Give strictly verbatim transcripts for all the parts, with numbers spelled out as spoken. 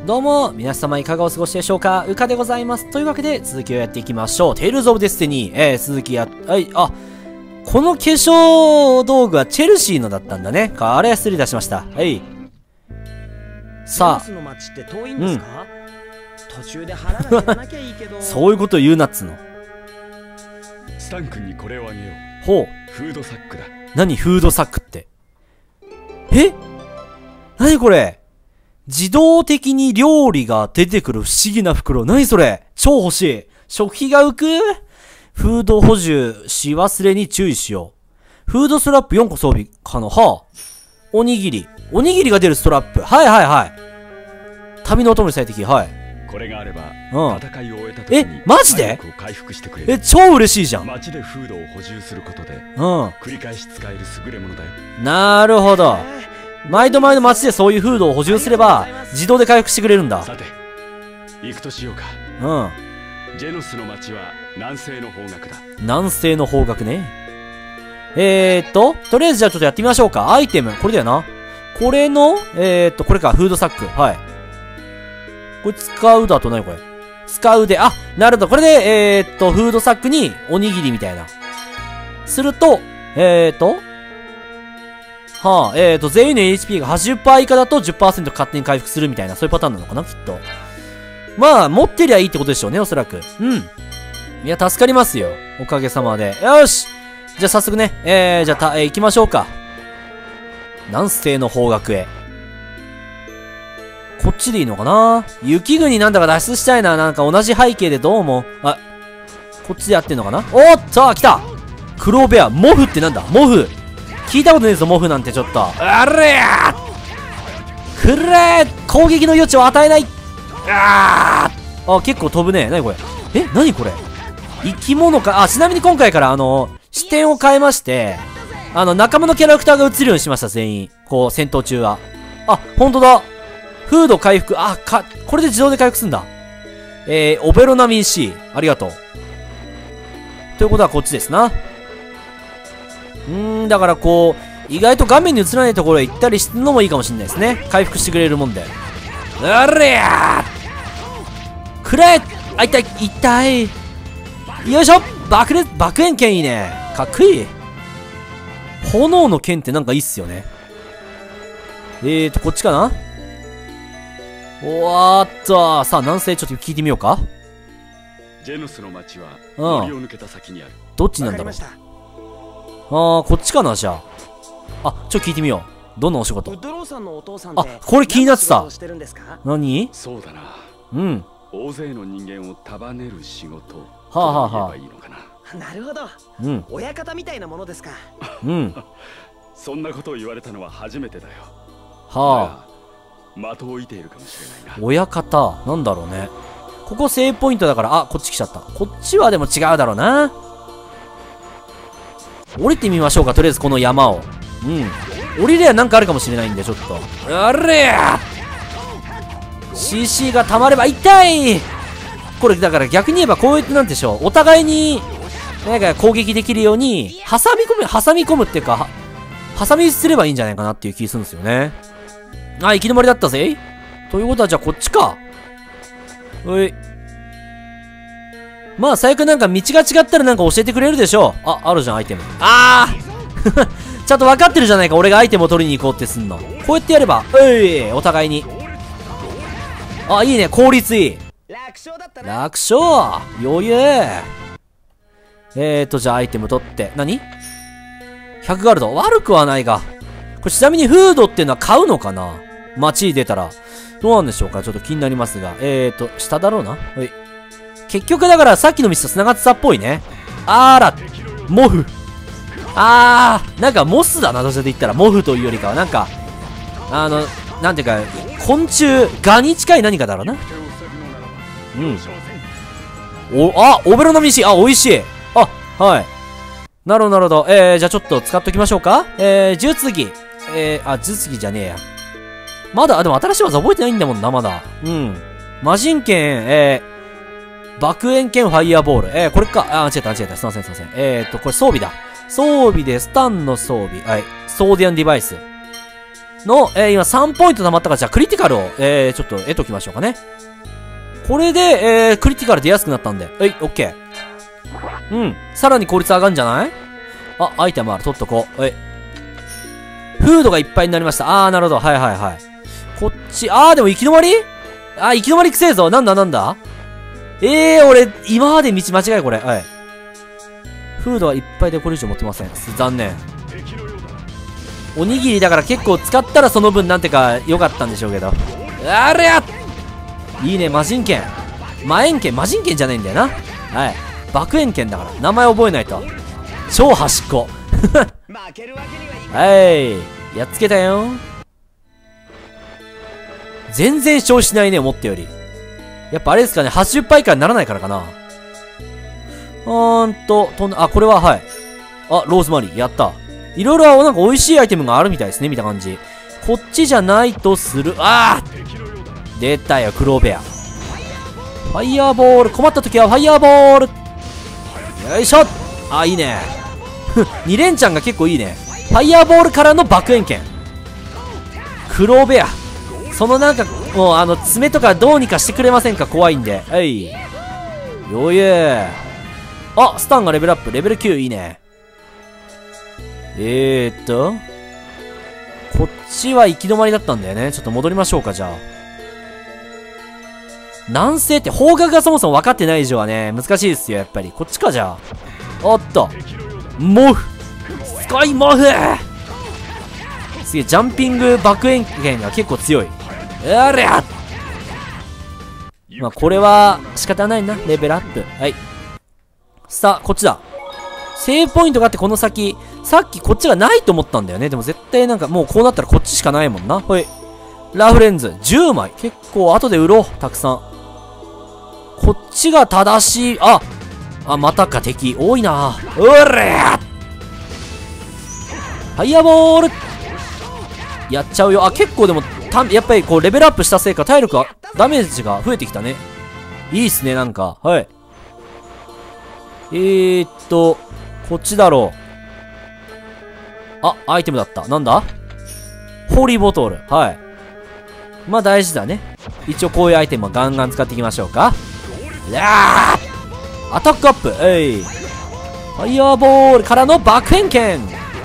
どうも、皆様いかがお過ごしでしょうか？うかでございます。というわけで、続きをやっていきましょう。テイルズ・オブ・デスティニー。えー、続きや、はい、あ、この化粧道具はチェルシーのだったんだね。あれは失礼いたしました。はい。さあ。うん。そういうことを言うなっつの。 スタン君にこれをあげよう。 ほう。 フードサックだ。 何フードサックって。え？何これ？自動的に料理が出てくる不思議な袋。何それ？超欲しい。食費が浮く？フード補充し忘れに注意しよう。フードストラップよんこ装備可能。はあ。おにぎり。おにぎりが出るストラップ。はいはいはい。旅のお供に最適。はい。 これがあれば、 うん、 戦いを終えた時にえ、マジで？ 回復してくれる。 え、超嬉しいじゃん。 街でフードを補充することで、 うん。 繰り返し使える優れものだよ。 なるほど。毎度毎度街でそういうフードを補充すれば、自動で回復してくれるんだ。 さて、行くとしようか。 うん。 ジェノスの街は南西の方角だ。 南西の方角ね。えーっと、とりあえずじゃあちょっとやってみましょうか。アイテム、これだよな。これの、えーっと、これか、フードサック。はい。これ使うだと何これ？使うで、あ、なるほど。これで、えーっと、フードサックにおにぎりみたいな。すると、えーっと、はあ、えーと、全員の エイチピー が はちじゅっパーセント 以下だと じゅっパーセント 勝手に回復するみたいな、そういうパターンなのかな、きっと。まあ、持ってりゃいいってことでしょうね、おそらく。うん。いや、助かりますよ。おかげさまで。よし！じゃあ早速ね、えー、じゃあた、えー、行きましょうか。南西の方角へ。こっちでいいのかな？雪国なんだか脱出したいな。なんか同じ背景でどうも。あ、こっちでやってんのかな？おっと来た！クローベア、モフってなんだ？モフ！聞いたことねえぞ、モフなんてちょっと。あれやーくれー攻撃の余地を与えない。あーあ、結構飛ぶね。なにこれ。え、なにこれ。生き物か。あ、ちなみに今回からあの、視点を変えまして、あの、仲間のキャラクターが映るようにしました、全員。こう、戦闘中は。あ、ほんとだ。フード回復。あ、か、これで自動で回復すんだ。えー、オベロナミン C。ありがとう。ということはこっちですな。うーん、だからこう、意外と画面に映らないところへ行ったりするのもいいかもしれないですね。回復してくれるもんで。あれやーくれあ、痛い、痛い。よいしょ爆裂、爆炎剣いいね。かっこいい。炎の剣ってなんかいいっすよね。えーと、こっちかな？おわーっと、さあ、南西ちょっと聞いてみようか。 ジェノスの町は森を抜けた先にある。 どっちなんだろう。あー、こっちかな、じゃあ。あ、ちょっと聞いてみよう。どんなお仕事？あ、これ気になってた。何？ そうだな。 うん。 大勢の人間を束ねる仕事。はあはあはあ。なるほど。 うん。 親方みたいなものですか。 うん。 そんなことを言われたのは初めてだよ。 はあ。的を射ているかもしれないな。 親方、なんだろうね。ここセーブポイントだから、あ、こっち来ちゃった。こっちはでも違うだろうな。降りてみましょうか、とりあえずこの山を。うん。降りればなんかあるかもしれないんで、ちょっと。あれや シーシー が溜まれば痛い。これ、だから逆に言えばこうやってなんでしょう。お互いに、なんか攻撃できるように、挟み込む、挟み込むっていうか、挟み撃ちすればいいんじゃないかなっていう気するんですよね。あ、行き止まりだったぜ。ということは、じゃあこっちか。おい。まあ、最悪なんか道が違ったらなんか教えてくれるでしょう。あ、あるじゃん、アイテム。あーちゃんと分かってるじゃないか、俺がアイテムを取りに行こうってすんの。こうやってやれば、うい、お互いに。あ、いいね、効率いい。 楽勝だったな。 楽勝余裕えーと、じゃあアイテム取って。何 ?ひゃく ガルド。悪くはないが。これちなみにフードっていうのは買うのかな？街に出たら。どうなんでしょうか？ちょっと気になりますが。えーと、下だろうな。はい。結局だからさっきのミスと繋がってたっぽいね。あーら、モフ。あー、なんかモスだな、どちらで言ったら。モフというよりかは、なんか、あの、なんていうか、昆虫、ガに近い何かだろうな。うん。お、あ、オベロナミン C、あ、美味しい。あ、はい。なるほど、なるほど。えー、じゃあちょっと使っときましょうか。えー、術技。えー、あ、術技じゃねえや。まだ、でも新しい技覚えてないんだもんな、まだ。うん。魔人剣、えー、爆炎剣ファイヤーボール。えー、これか。あ、間違えた、間違えた。すいません、すいません。えーっと、これ装備だ。装備で、スタンの装備。はい。ソーディアンデバイス。 の、えー、今さんポイント溜まったから、じゃあクリティカルを、えー、ちょっと得ときましょうかね。これで、えー、クリティカル出やすくなったんで。はい、オッケー。うん。さらに効率上がるんじゃない？あ、アイテムある。取っとこう。はい。フードがいっぱいになりました。あー、なるほど。はいはいはい。こっち、あー、でも行き止まり？あー、行き止まりくせえぞ。なんだなんだ？えー、俺、今まで道間違いこれ。はい。フードはいっぱいでこれ以上持ってません。残念。おにぎりだから結構使ったらその分なんてか良かったんでしょうけど。あれや！いいね、魔人剣。魔円剣、魔人剣じゃないんだよな。はい。爆炎剣だから。名前覚えないと。超端っこ。はい。やっつけたよ。全然消費しないね、思ったより。やっぱあれですかね、はちじゅっパー以下にならないからかな。うーんと、とんあ、これは、はい。あ、ローズマリー。やった。いろいろなんか美味しいアイテムがあるみたいですね、見た感じ。こっちじゃないとする。あー出たよ、クローベア。ファイヤーボール。困った時はファイヤーボール。よいしょ。あ、いいね。に連チャンが結構いいね。ファイヤーボールからの爆炎剣。クローベア。そのなんか、もうあの、爪とかどうにかしてくれませんか？怖いんで。はい。余裕。あ、スタンがレベルアップ。レベルきゅういいね。えーっと。こっちは行き止まりだったんだよね。ちょっと戻りましょうか、じゃあ。南西って方角がそもそも分かってない以上はね、難しいですよ、やっぱり。こっちか、じゃあ。おっと。モフスカイモフすげえ、ジャンピング爆炎剣が結構強い。ありゃまあ、これは仕方ないな。レベルアップ。はい。さあ、こっちだ。セーブポイントがあってこの先。さっきこっちがないと思ったんだよね。でも絶対なんかもうこうなったらこっちしかないもんな。ほい。ラフレンズ。じゅうまい。結構後で売ろう。たくさん。こっちが正しい。ああ、またか敵。多いな。うれーファイヤーボールやっちゃうよ。あ、結構でも、たやっぱりこうレベルアップしたせいか体力が、ダメージが増えてきたね。いいっすね、なんか。はい。えーっと、こっちだろう。あ、アイテムだった。なんだ？ホーリーボトル。はい。まあ大事だね。一応こういうアイテムはガンガン使っていきましょうか。いやーアタックアップ。えい。ファイヤーボールからの爆炎剣。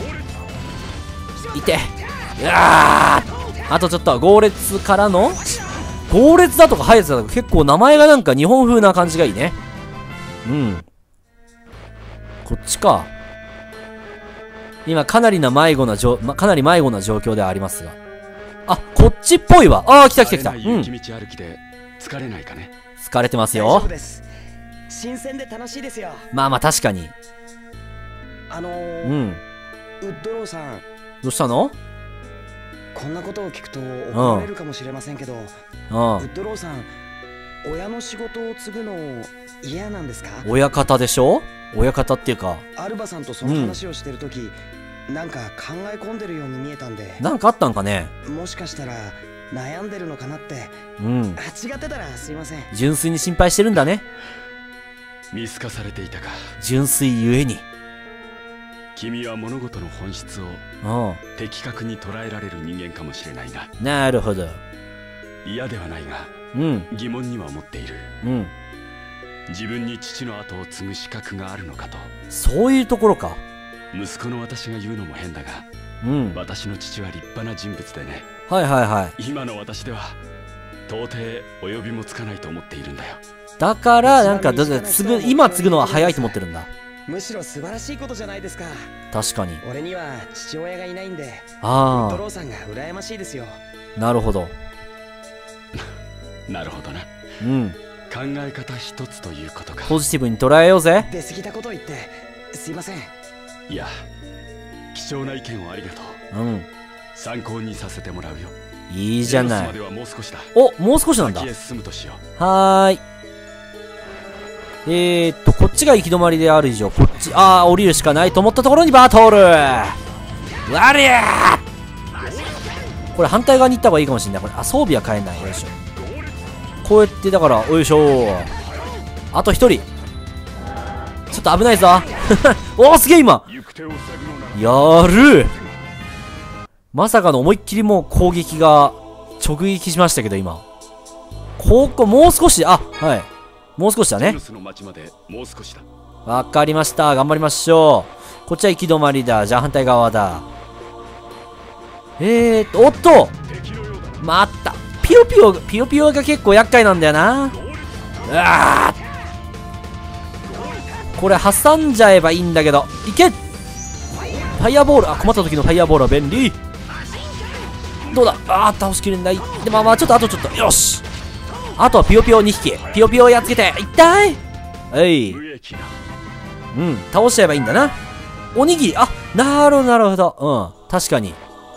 いて。いやーあとちょっと、豪烈からの豪烈だとかハイヤツだとか結構名前がなんか日本風な感じがいいね。うん。こっちか。今かなりな迷子な状、ま、かなり迷子な状況ではありますが。あ、こっちっぽいわ。あー、来た来た来た。うん。 雪道歩きで疲れないかね。 疲れてますよ。 新鮮で楽しいですよ。 まあまあ確かに。 あのー、 うん。 ウッドローさん。 どうしたの？ こんなことを聞くと怒られるかもしれませんけど、うん、ウッドローさん、親の仕事を継ぐの嫌なんですか？ 親方でしょ？親方っていうか。 アルバさんとその話をしてるとき、うん、なんか考え込んでるように見えたんで。 なんかあったんかね？ もしかしたら悩んでるのかなって。 うん。 違ってたらすいません。 純粋に心配してるんだね。 見透かされていたか。 純粋ゆえに。 君は物事の本質を的確に捉えられる人間かもしれないな。 なるほど。 嫌ではないが、 うん、 疑問には思っている。 うん。 自分に父の後を継ぐ資格があるのかと。そういうところか。 息子の私が言うのも変だが、うん、私の父は立派な人物でね。 はいはいはい。 今の私では到底及びもつかないと思っているんだよ。 だからなんか継ぐ今継ぐのは早いと思ってるんだ。 むしろ素晴らしいことじゃないですか。 確かに。 俺には父親がいないんで、 ああ、 ウッドローさんが羨ましいですよ。 なるほど。 なるほどな。 うん。 考え方一つということか。 ポジティブに捉えようぜ。 出過ぎたこと言ってすいません。 いや、貴重な意見をありがとう。 うん。 参考にさせてもらうよ。 いいじゃない。 まではもう少しだ。 お、もう少しなんだ。 先へ進むとしよう。はーい。えーっと、こっちが行き止まりである以上、こっち、あー、降りるしかないと思ったところにバトル。うわりゃー。これ反対側に行った方がいいかもしれない。これ、あ、装備は変えない。よいしょ。こうやって、だから、よいしょ。あと一人。ちょっと危ないぞ。おー、すげえ今。やる。 まさかの思いっきりもう攻撃が直撃しましたけど、今。ここ、もう少し、あ、はい。もう少しだね。わかりました。頑張りましょう。こっちは行き止まりだ。じゃあ反対側だ。えーっと、おっと待った。ピヨピヨ、ピヨピヨが結構厄介なんだよな。うわー、これ挟んじゃえばいいんだけど。いけ！ファイヤーボール。あ、困った時のファイヤーボールは便利。どうだ？あー、倒しきれない。で、まあまあ、ちょっと、あとちょっと。よし！あとはピヨピヨにひき。ピヨピヨをやっつけて。痛い！はい。うん、倒しちゃえばいいんだな。おにぎり。あ、なるほど、なるほど。うん、確かに。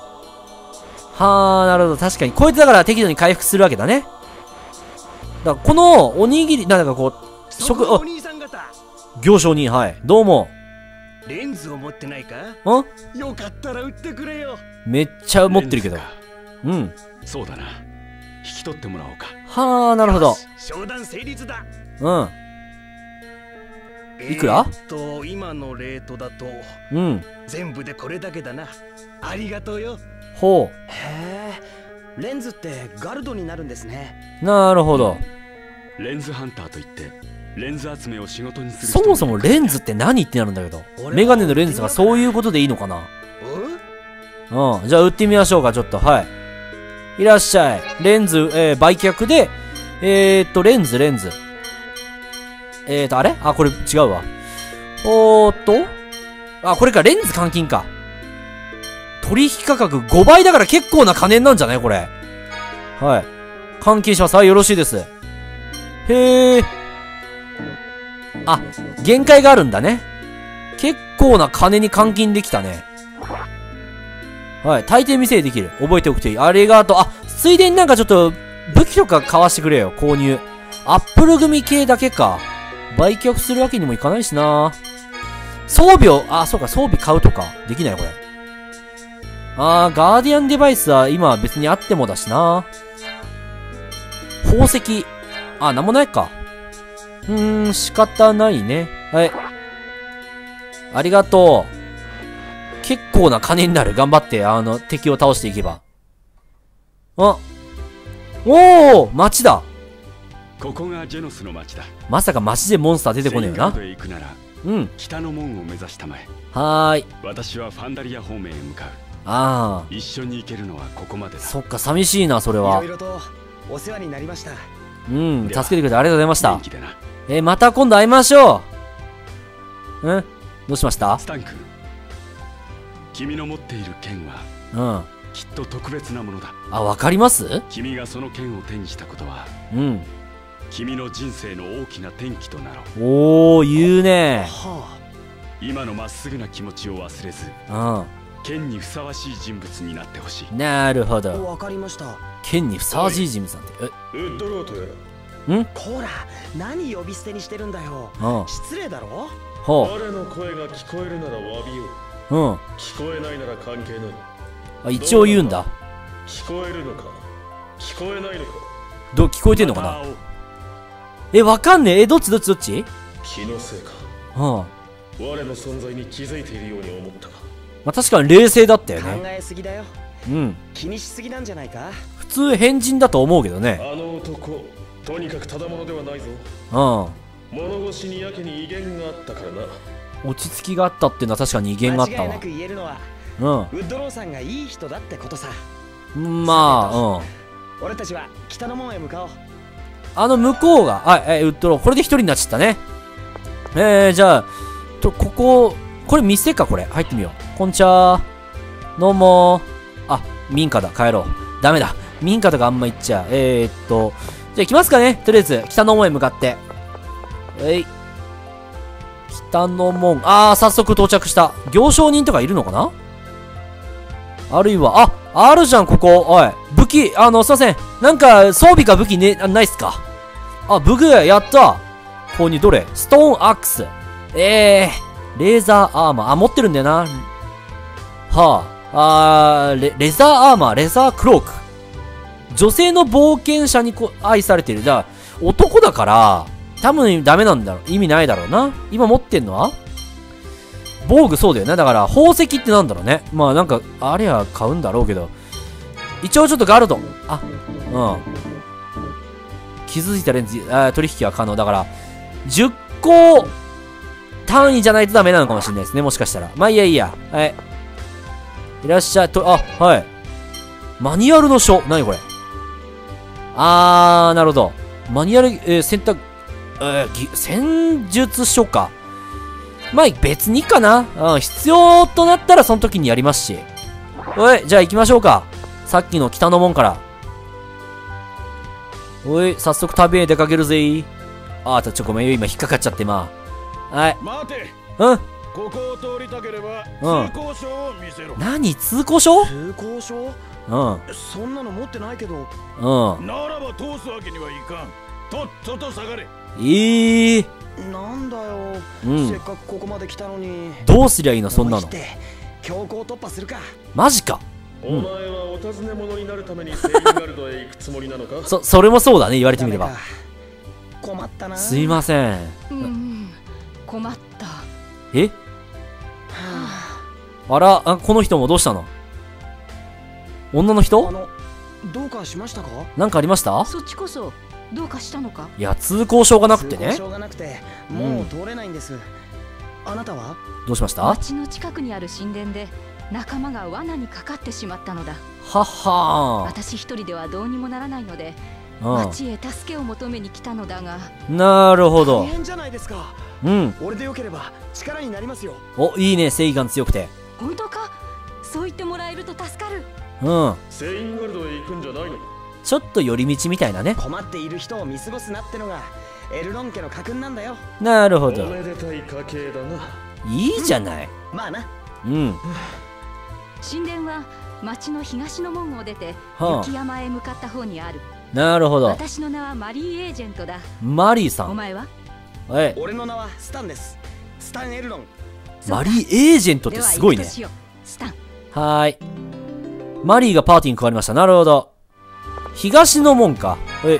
はあ、なるほど、確かに。こいつだから適度に回復するわけだね。だから、このおにぎり、なんかこう、食、あ、行商人、はい。どうも。 レンズを持ってないか？ ん？ よかったら売ってくれよ。 めっちゃ持ってるけど。うん。 そうだな。引き取ってもらおうか。 はあ、なるほど。 商談成立だ。 うん。いくら？ えー、っと今のレートだと、 うん。 全部でこれだけだな。ありがとうよ。 ほう。 へえ、レンズってガルドになるんですね。 なるほど。 レンズハンターといってレンズ集めを仕事にする人。 そもそもレンズって何ってなるんだけど、メガネのレンズがそういうことでいいのかな。うん。じゃあ売ってみましょうか、ちょっと。はい。いらっしゃい。レンズ、えー、売却で、えー、っと、レンズ、レンズ。えーと、あれあ、これ違うわ。おーっとあ、これか、レンズ換金か。取引価格ごばいだから結構な金なんじゃないこれ。はい。換金します。はい、よろしいです。へー。あ、限界があるんだね。結構な金に換金できたね。はい。大抵店でできる。覚えておくといい。ありがとう。あ、ついでになんかちょっと、武器とか買わしてくれよ。購入。アップル組系だけか。売却するわけにもいかないしな。装備を、あ、そうか、装備買うとか。できないこれ。あー、ガーディアンデバイスは今は別にあってもだしな。宝石。あ、なんもないか。うーん、仕方ないね。はい。ありがとう。結構な金になる。頑張って、あの、敵を倒していけば。あ。おー、街だ。 ここがジェノスの町だ。 まさか街でモンスター出てこねえよな。うん。 北の門を目指したまえ。 はーい。 私はファンダリア方面へ向かう。 ああ。 一緒に行けるのはここまでだ。 そっか、寂しいな、それは。 いろいろとお世話になりました。 うん、助けてくれてありがとうございました。 元気でな。 えー、また今度会いましょう。うん？どうしました？ スタン君。君の持っている剣は、 うん。 きっと特別なものだ。 あ、わかります？ 君がその剣を手にしたことは、 うん。 君の人生の大きな転機となろう。 おー、言うね。 はあ、 今のまっすぐな気持ちを忘れず、 うん。 剣にふさわしい人物になってほしい。 なるほど。 わかりました。 剣にふさわしい人物なんて。 ウッドロートや。 ん？ こら、何呼び捨てにしてるんだよ。 うん。 失礼だろ。 ほう。 彼の声が聞こえるなら詫びようう。 ん。 聞こえないなら関係ない。 あ、一応言うんだ。 聞こえるのか聞こえないのか。 ど、聞こえてんのかな？え、わかんねえ。え、どっちどっちどっち？ 気のせいか。 うん。 我の存在に気づいているように思ったが。 まあ、確かに冷静だったよ考ね。 えすぎだよ。 うん。 気にしすぎなんじゃないか。 普通変人だと思うけどね。 あの男、とにかくただものではないぞ。 うん。 物腰にやけに威厳があったからな。 落ち着きがあったっていうのは確かに威厳があったわ間違いなく。言えるのは、 うん。 ウッドローさんがいい人だってことさ。 まあ、うん。 俺たちは北の門へ向かおう。 あの向こうが、あ、え、ウッドロー、これで一人になっちゃったね。えー、じゃあ、と、ここ、これ店か、これ。入ってみよう。こんちはー。どうもー。あ、民家だ。帰ろう。ダメだ。民家とかあんま行っちゃう。えー、っと、じゃあ行きますかね。とりあえず、北の門へ向かって。えい。北の門。あー、早速到着した。行商人とかいるのかな？あるいは、あ、あるじゃん、ここ。おい。武器、あの、すいません。なんか、装備か武器ね、あないっすか？あ、武具、やった購入、どれ？ストーンアックス。えー、レーザーアーマー。あ、持ってるんだよな。はあ、あー、レ、レザーアーマー、レザークローク。女性の冒険者にこ愛されてる。じゃあ、男だから、多分ダメなんだろう。意味ないだろうな。今持ってんのは防具そうだよね。だから、宝石ってなんだろうね。まあなんか、あれは買うんだろうけど。一応ちょっとガルド。あ、うん。傷ついたレンズ、あ取引は可能。だから、じゅっこ単位じゃないとダメなのかもしれないですね。もしかしたら。まあいいやいいや。はい。いらっしゃい。と、あ、はい。マニュアルの書。何これ。あー、なるほど。マニュアル、えー、選択、えー、戦術書か。まあ別にかな。うん、必要となったらその時にやりますし。おい、じゃあ行きましょうか。さっきの北の門から。おい、早速旅へ出かけるぜ。あー、ちょ、ごめんよ。今引っかかっちゃって、まあ。はい。 待て。 うん。 ここを通りたければ、 うん、 通行証を見せろ。 何通行証？ 通行証？ うん。 そんなの持ってないけど。 うん。 ならば通すわけにはいかん。とっとと下がれ。 ええー。 なんだよ、 うん、 せっかくここまで来たのに。 どうすりゃいいのそんなの。 強行突破するか。 マジか。 お前はお尋ね者になるためにセインガルドへ行くつもりなのか。 そそれもそうだね、言われてみれば。 困ったな。 すいません。 うん、困った。 え、あら、あ、この人もどうしたの？女の人？ あの、どうかしましたか？ なんかありました？ そっちこそどうかしたのか？ いや、通行証がなくてね。 通行証がなくてもう通れないんです、うん、あなたはどうしました？ 町の近くにある神殿で仲間が罠にかかってしまったのだ。 ははー。 私一人ではどうにもならないので、 うん、 町へ助けを求めに来たのだが。 なるほど。 大変じゃないですか。 うん。 俺でよければ力になりますよ。 お、いいね、正義感強くて。 本当か？そう言ってもらえると助かる。 うん。 セインガルドへ行くんじゃないの？ ちょっと寄り道みたいなね。 困っている人を見過ごすなってのがエルロン家の家訓なんだよ。 なるほど。 おめでたい家系だな。 いいじゃない。 まあな。 うん。 神殿は町の東の門を出て、 はあ、 雪山へ向かった方にある。 なるほど。 私の名はマリーエージェントだ。 マリーさん。 お前は？ はい。 俺の名はスタンです。スタン・エルロン。 マリーエージェントってすごいね。 スタン。 はーい。マリーがパーティーに加わりました。なるほど。東の門か。え。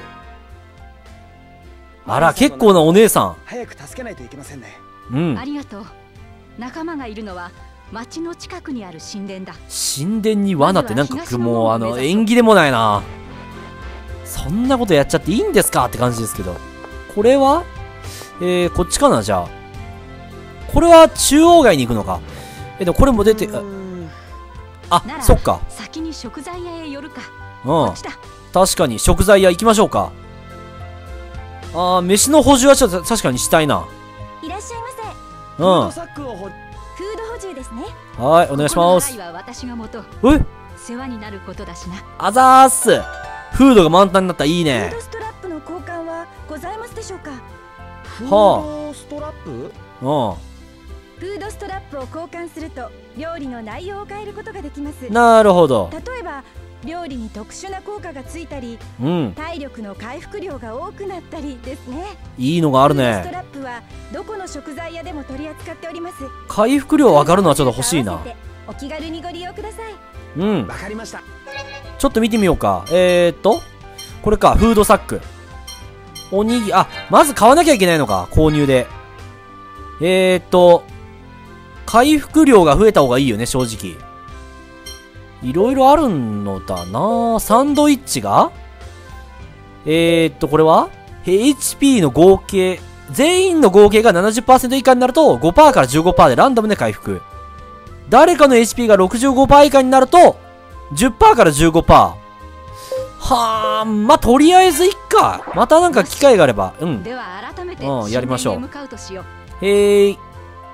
あら、結構なお姉さん。 早く助けないといけませんね。 うん。 ありがとう。仲間がいるのは町の近くにある神殿だ。 神殿に罠ってなんかもうあの縁起でもないな。そんなことやっちゃっていいんですかって感じですけど。これはえー、こっちかなじゃあ。これは中央街に行くのか。え、でもこれも出て、あ、あ、そっか。 先に食材屋へ寄るか。 うん。確かに食材屋行きましょうか。あー、飯の補充はちょっと確かにしたいな。 いらっしゃいませ。 うん。 フード補充ですね。 はい、お願いします。 は私が元。 え？ 世話になることだしな。 あざーす。フードが満タンになった。いいね。 フードストラップの交換はございますでしょうか？ フードストラップ？うん。 フードストラップを交換すると料理の内容を変えることができます。 なるほど。 例えば料理に特殊な効果がついたり、 うん、 体力の回復量が多くなったりですね。 いいのがあるね。 フードストラップはどこの食材屋でも取り扱っております。 回復量上がるのはちょっと欲しいな。 お気軽にご利用ください。 うん。 わかりました。 ちょっと見てみようか。えーっとこれか、フードサック。おにぎ、あ、まず買わなきゃいけないのか、購入で。えーっと、回復量が増えた方がいいよね、正直。いろいろあるのだな。サンドイッチがえーっと、これは エイチピー の合計、全員の合計が ななじゅっパーセント 以下になると ごパーセント から じゅうごパーセント でランダムで回復。誰かの エイチピー が ろくじゅうごパーセント 以下になると じゅっパーセント から じゅうごパーセント。はあ、まあ、とりあえずいっか。またなんか機会があれば。うん。 では改めて、 うん、やりましょう。 へへーい。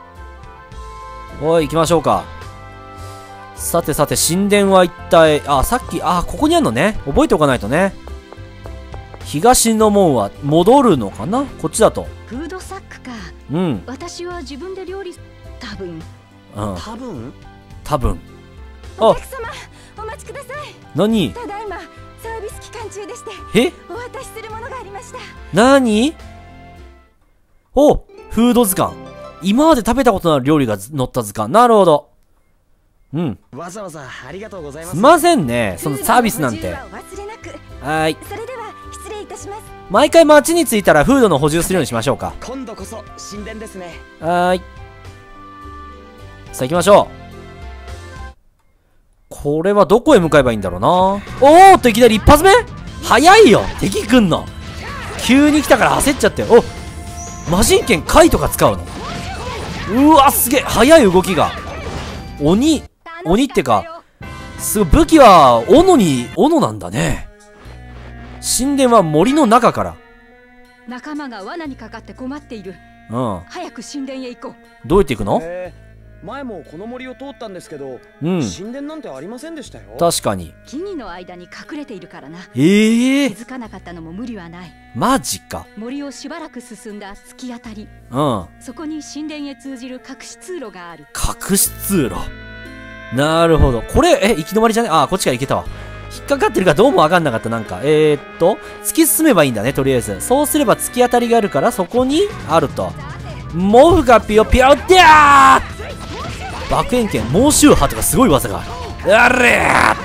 おい、行きましょうか。さてさて、神殿は一体、あ、さっき、あ、ここにあるのね。覚えておかないとね。東の門は戻るのかなこっちだと。 フードサックか。 うん。 私は自分で料理、多分。うん。 多分多分。 お客様、お待ちください。 何？ ただいま、サービス期間中でして。 え？ お渡しするものがありました。 何？お、フード図鑑。今まで食べたことのある料理が載った図鑑。なるほど。うん。 わざわざありがとうございます。 すいませんね。そのサービスなんて。はーい。 それでは失礼いたします。 毎回街に着いたらフードの補充するようにしましょうか。 今度こそ神殿ですね。 はーい。 さあ行きましょう。これはどこへ向かえばいいんだろうな。おーっと、いきなり一発目早いよ敵来んの。急に来たから焦っちゃって。お、魔人剣貝とか使うの。うわ、すげえ早い動きが。鬼鬼ってか、すごい武器は斧に斧なんだね。神殿は森の中から。 仲間が罠にかかって困っている。 うん。 早く神殿へ行こう。 どうやって行くの？ えー前もこの森を通ったんですけど、 うん、 神殿なんてありませんでしたよ。 確かに木々の間に隠れているからな。 ええー、 気づかなかったのも無理はない。 マジか。 森をしばらく進んだ突き当たり、 うん、 そこに神殿へ通じる隠し通路がある。 隠し通路。なるほど。これえ行き止まりじゃね？ああ、こっちから行けたわ。引っかかってるかどうもわかんなかった。なんかえー、っと突き進めばいいんだね。とりあえずそうすれば突き当たりがあるから、そこにあると。毛布がピヨピヨってやー爆炎剣猛襲波とかすごい技があれ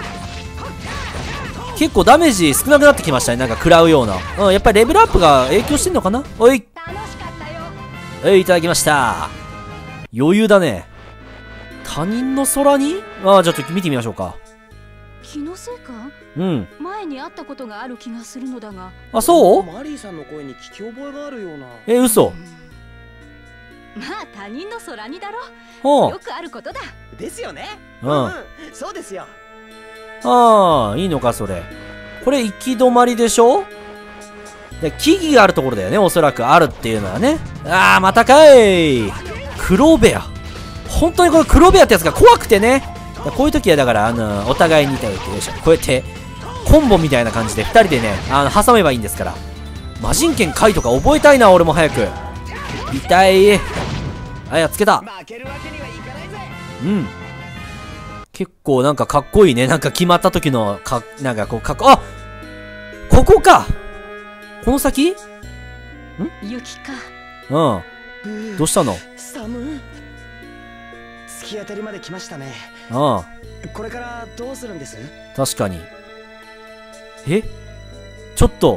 ー。結構ダメージ少なくなってきましたね。なんか食らうような、うん、やっぱりレベルアップが影響してんのかな。おいえい、いただきました。余裕だね。他人の空にああ、ちょっと見てみましょうか。 気のせいか。 うん、 前に会ったことがある気がするのだが。 あ、そう？ マリーさんの声に聞き覚えがあるような。 え、嘘。 まあ他人の空にだろ。 ほう、 よくあることだ。 ですよね。 うん、うん、 そうですよ。 ああ、いいのかそれ。これ行き止まりでしょ。で木々があるところだよね、おそらくあるっていうのはね。ああ、またかい。黒ベア。本当にこの黒ベアってやつが怖くてね。こういう時はだから、あのお互いにいたよって、よいしょ、こうやってコンボみたいな感じでふたりでね、あの挟めばいいんですから。魔人剣貝とか覚えたいな、俺も早く。痛い。あ、やっつけた。うん、結構なんかかっこいいね。なんか決まった時のか、なんかこうかっこ、あ、ここか。この先？ん？ 雪か。 うん。どうしたの？ 寒い。突き当たりまで来ましたね。 ああ。これからどうするんです？ 確かに。え？ちょっと。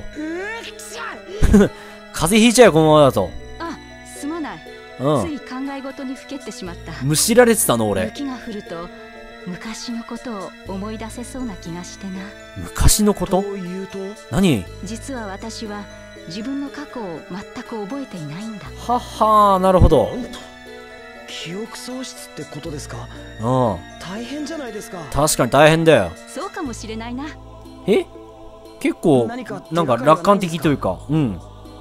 風邪ひいちゃうよ、このままだと。 あ、すまない。 うん、 つい考え事にふけってしまった。 むしられてたの俺。 雪が降ると昔のことを思い出せそうな気がしてな。 昔のこと？ というと？ 何？ 実は私は自分の過去を全く覚えていないんだ。 ははー、なるほど。 記憶喪失ってことですか？ うん、 大変じゃないですか。 確かに大変だよ。 そうかもしれないな。 え？結構なんか楽観的というか、うん。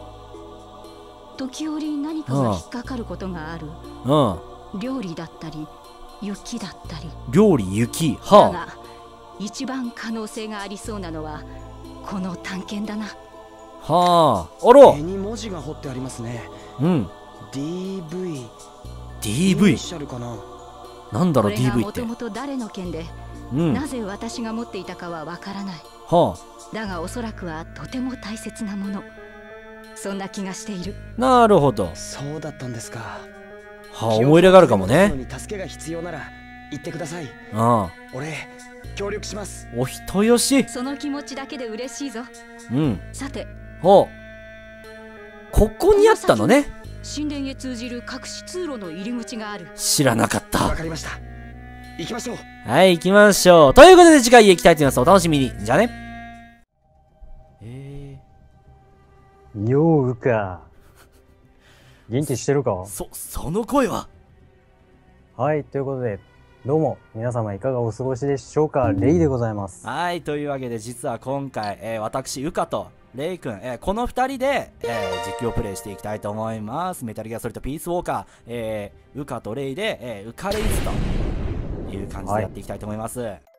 時折何かが引っかかることがある。 うん、 料理だったり雪だったり。 料理、雪、はあ。 だが一番可能性がありそうなのはこの探検だな。 はあ、あら。 絵に文字が彫ってありますね。 うん。 ディーブイ。 ディーブイ。なんだろう ディーブイ って。 もともと誰の剣で、うん、なぜ私が持っていたかはわからない。 はあ。だがおそらくはとても大切なもの。そんな気がしている。 なるほど。 そうだったんですか。 はあ、思い入れがあるかもね。 助けが必要なら言ってください。 ああ。 俺協力します。 お人よし。 その気持ちだけで嬉しいぞ。 うん。 さて。 ほう。ここにあったのね。 神殿へ通じる隠し通路の入り口がある。 知らなかった。 わかりました。行きましょう。 はい、行きましょう。ということで次回へ行きたいと思います。お楽しみに。じゃあね。えー。ようか。元気してるか？ そ、その声は。 はい、ということで、どうも、皆様いかがお過ごしでしょうか？レイでございます。 はい、というわけで実は今回、えー、私、ウカと、レイ君、えー、このふたりで、えー、実況プレイしていきたいと思います。メタルギアソリッドピースウォーカー、えー、ウカとレイで、えー、ウカレイズという感じでやっていきたいと思います。はい。